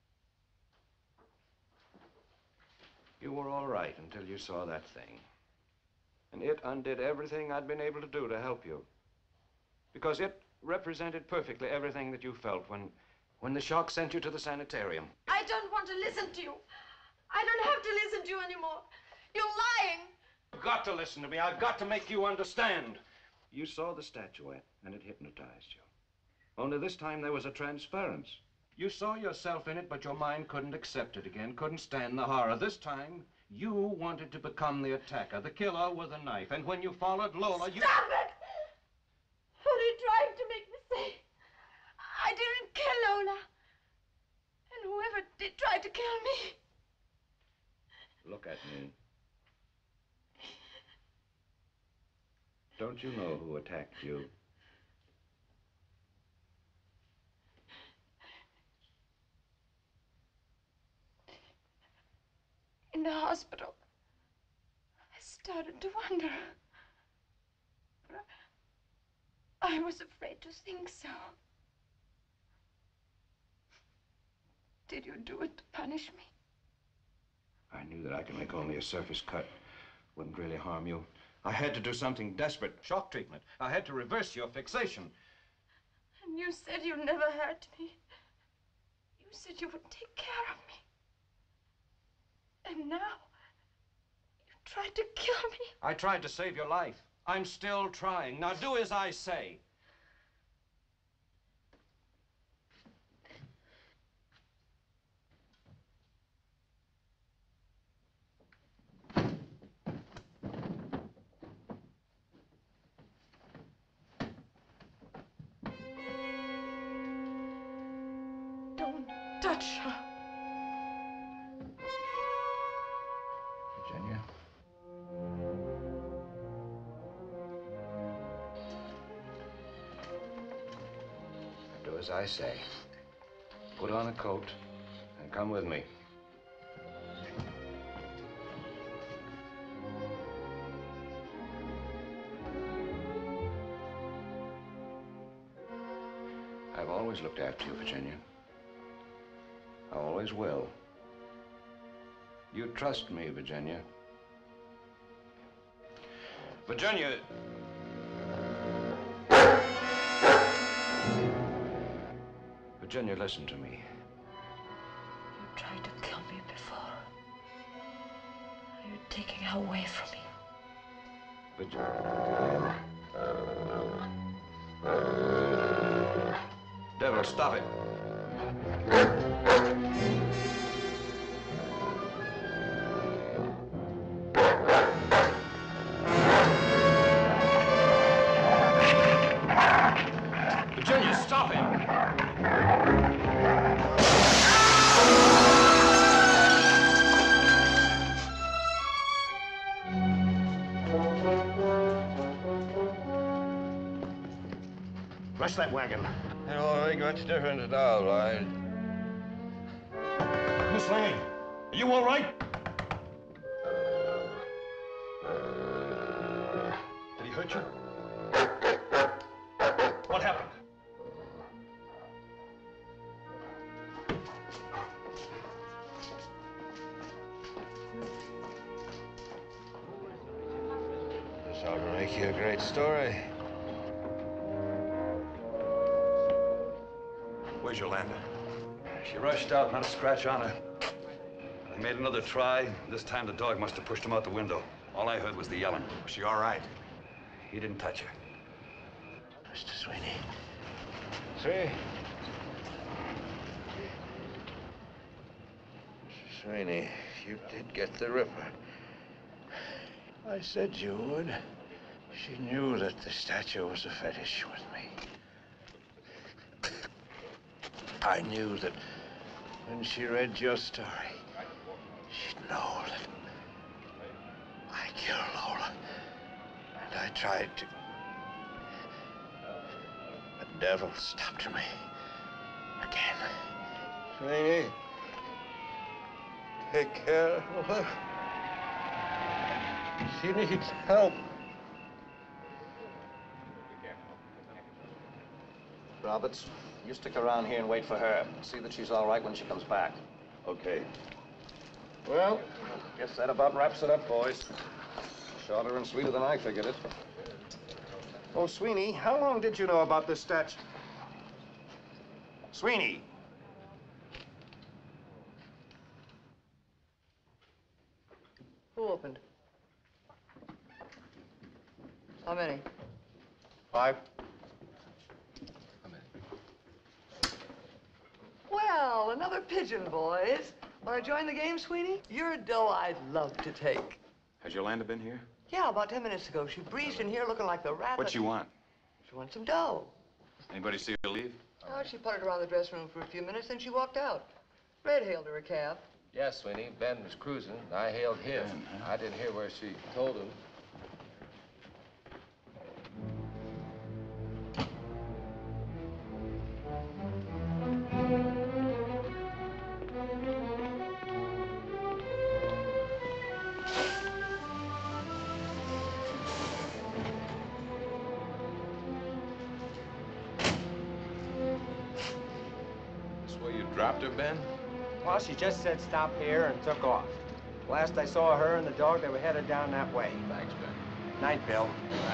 you were all right until you saw that thing. And it undid everything I'd been able to do to help you. Because it represented perfectly everything that you felt when the shock sent you to the sanitarium. I don't want to listen to you. I don't have to listen to you anymore. You're lying. You've got to listen to me. I've got to make you understand. You saw the statuette, and it hypnotized you. Only this time there was a transference. You saw yourself in it, but your mind couldn't accept it again, couldn't stand the horror. This time, you wanted to become the attacker, the killer with a knife. And when you followed Lola, you... Stop it! What are you trying to make me say? I didn't kill Lola. And whoever did try to kill me. Look at me. Don't you know who attacked you? In the hospital, I started to wonder. But I was afraid to think so. Did you do it to punish me? I knew that I could make only a surface cut. Wouldn't really harm you. I had to do something desperate. Shock treatment. I had to reverse your fixation. And you said you'd never hurt me. You said you would take care of me. And now, you tried to kill me. I tried to save your life. I'm still trying. Now do as I say. Don't touch her. Virginia. Do as I say. Put on a coat and come with me. I've always looked after you, Virginia. I always will. You trust me, Virginia. Virginia! Virginia, listen to me. You tried to kill me before. Are you taking her away from me? Virginia. Devil, stop it. Virginia, stop him! Rush that wagon. I don't think much difference at all, Lloyd. Miss Lane, are you all right? Did he hurt you? What happened? This ought to make you a great story. Where's Yolanda? She rushed out, not a scratch on her. They made another try. This time the dog must have pushed him out the window. All I heard was the yelling. Was she all right? He didn't touch her. Mr. Sweeny. Sir. Mr. Sweeny, you did get the Ripper. I said you would. She knew that the statue was a fetish with me. I knew that when she read your story, she'd know that I killed Lola. And I tried to... The devil stopped me. Again. Sweeney, take care of her. She needs help. Roberts, you stick around here and wait for her. See that she's all right when she comes back. Okay. Well, guess that about wraps it up, boys. Shorter and sweeter than I figured it. Oh, Sweeney, how long did you know about this statue? Sweeney! Who opened? How many? 5. Well, another pigeon, boys. Want to join the game, Sweeney? You're a dough I'd love to take. Has Yolanda been here? Yeah, about 10 minutes ago. She breezed in here looking like the rabbit. What'd she want? She wants some dough. Anybody see her leave? Oh, she puttered around the dressing room for a few minutes, then she walked out. Red hailed her a cab. Yes, Sweeney. Ben was cruising. I hailed him. Ben, huh? I didn't hear where she told him. This where you dropped her, Ben? Well, she just said stop here and took off. Last I saw her and the dog, they were headed down that way. Thanks, Ben. Night, Bill.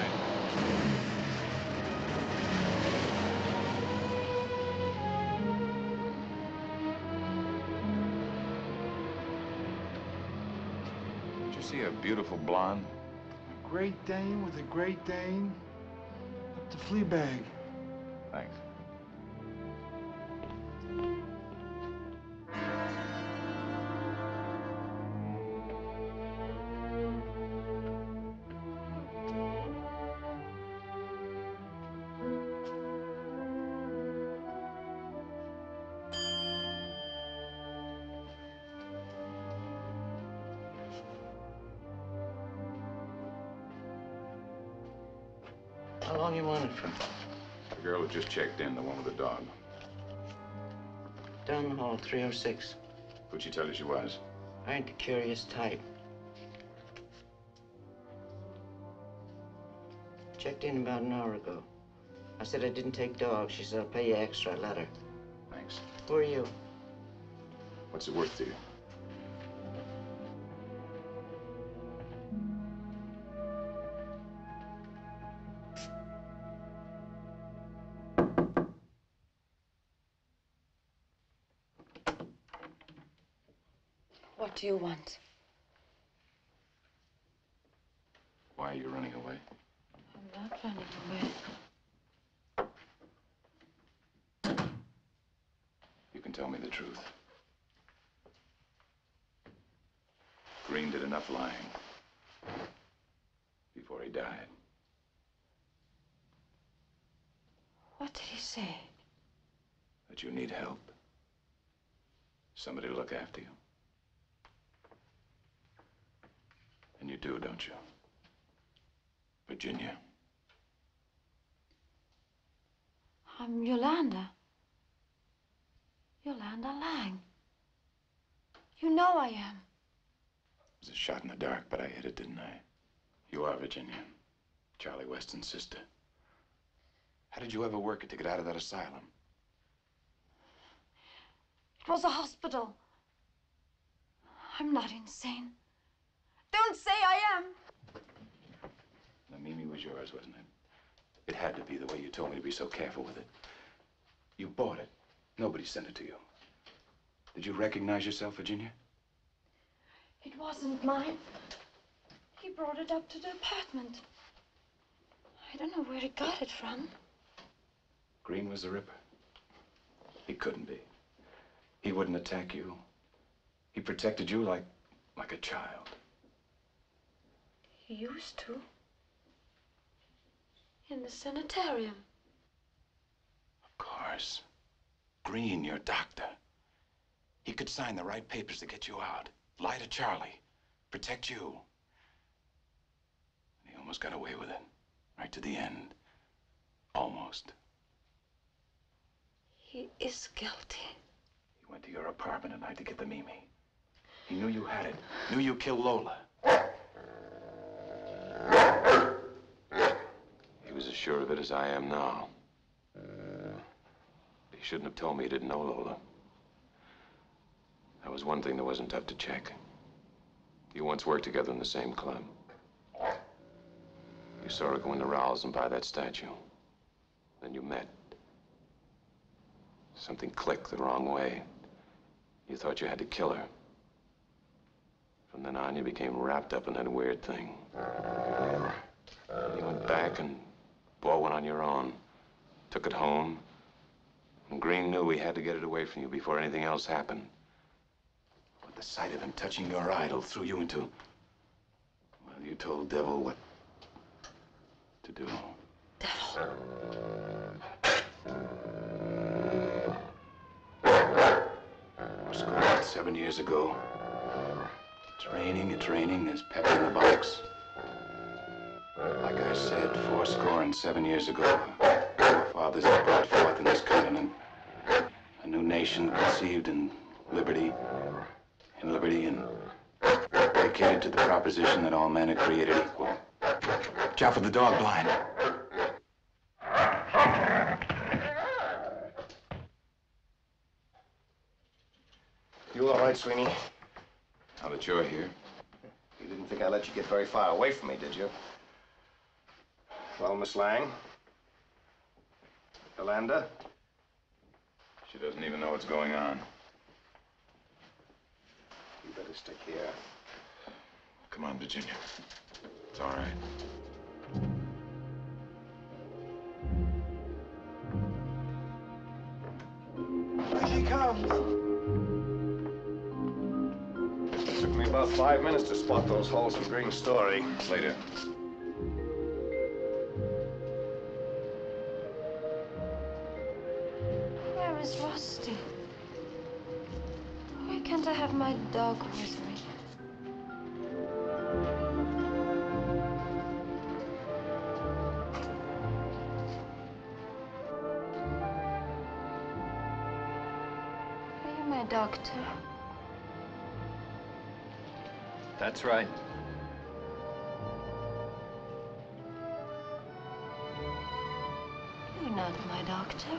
Did you see a beautiful blonde? A Great Dane with a Great Dane. Up to Fleabag. Thanks. How long you want it for? The girl who just checked in, the one with the dog. Down the hall, 306. Who'd she tell you she was? I ain't the curious type. Checked in about an hour ago. I said I didn't take dogs. She said, I'll pay you extra. I let her. Thanks. Who are you? What's it worth to you? What do you want? Why are you running away? I'm not running away. You can tell me the truth. Green did enough lying before he died. What did he say? That you need help. Somebody to look after you. And you do, don't you? Virginia. I'm Yolanda. Yolanda Lang. You know I am. It was a shot in the dark, but I hit it, didn't I? You are Virginia. Charlie Weston's sister. How did you ever work it to get out of that asylum? It was a hospital. I'm not insane. Don't say I am. The Mame was yours, wasn't it? It had to be the way you told me to be so careful with it. You bought it. Nobody sent it to you. Did you recognize yourself, Virginia? It wasn't mine. He brought it up to the apartment. I don't know where he got it from. Green was the Ripper. He couldn't be. He wouldn't attack you. He protected you like a child. He used to. In the sanitarium. Of course. Green, your doctor. He could sign the right papers to get you out. Lie to Charlie. Protect you. He almost got away with it. Right to the end. Almost. He is guilty. He went to your apartment at night to get the Mame. He knew you had it. Knew you killed Lola. He was as sure of it as I am now. He shouldn't have told me he didn't know Lola. That was one thing that wasn't tough to check. You once worked together in the same club. You saw her go into Rowell's and buy that statue. Then you met. Something clicked the wrong way. You thought you had to kill her. From then on, you became wrapped up in that weird thing. You went back and bought one on your own. Took it home. And Green knew we had to get it away from you before anything else happened. But the sight of him touching your idol threw you into... Well, you told Devil what to do. Devil. Was gone 7 years ago. It's raining, there's pepper in the box. Like I said, 77 years ago, our fathers have brought forth in this continent a new nation conceived in liberty, and dedicated to the proposition that all men are created equal. Chop with the dog blind. You all right, Sweeny? Now that you're here. You didn't think I let you get very far away from me, did you? Well, Miss Lang? Yolanda? She doesn't even know what's going on. You better stick here. Come on, Virginia. It's all right. Here she comes. Took me about 5 minutes to spot those holes in Green's story. Later. Where is Rusty? Why can't I have my dog with me? Are you my doctor? That's right. You're not my doctor.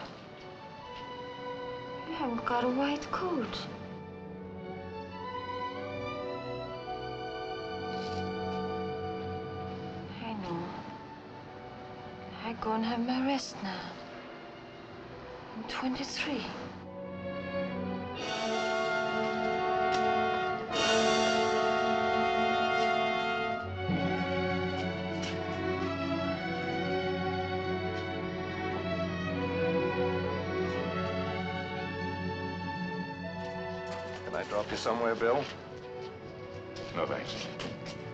You haven't got a white coat. I know. I go and have my rest now. I'm 23. Can I drop you somewhere, Bill? No, thanks.